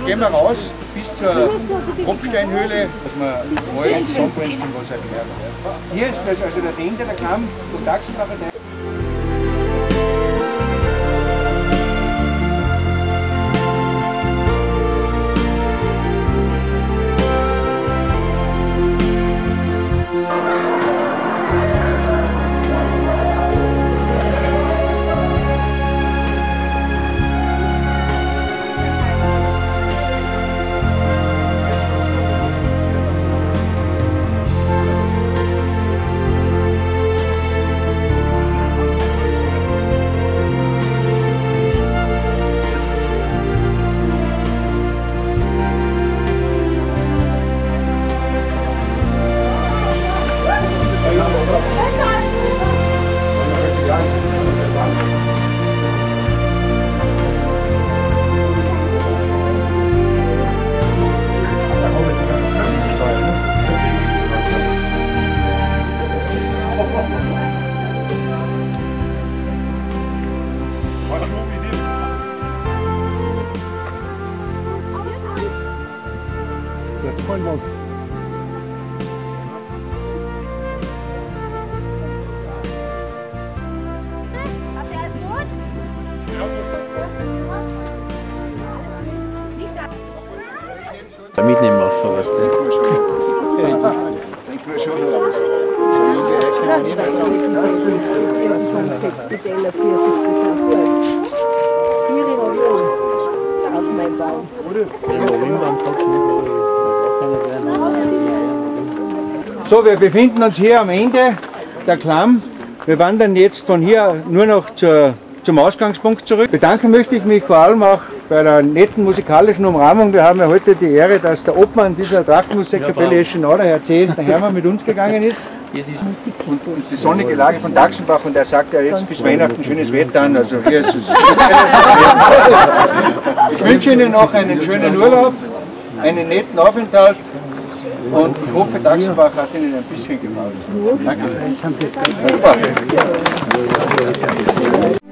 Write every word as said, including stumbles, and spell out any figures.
gehen wir raus bis zur Kopfsteinhöhle, dass wir mal eins zusammenbringen, was er gehört. Hier ist das, also das Ende der Klamm von Dachsenbacher. Mitnehmen auf sowas. Ich will schon raus. So, wir befinden uns hier am Ende der Klamm. Wir wandern jetzt von hier nur noch zur, zum Ausgangspunkt zurück. Bedanken möchte ich mich vor allem auch bei der netten musikalischen Umrahmung. Wir haben ja heute die Ehre, dass der Obmann dieser Trachtenmusikkapelle Eschenau, der Herr Zehn, der Hermann, mit uns gegangen ist. Und, und die sonnige Lage von Dachsenbach, und er sagt ja jetzt bis Weihnachten schönes Wetter an. Also hier ist es. Ich wünsche Ihnen noch einen schönen Urlaub, einen netten Aufenthalt, und ich hoffe, Dachsenbach hat Ihnen ein bisschen gefallen. Danke. Super.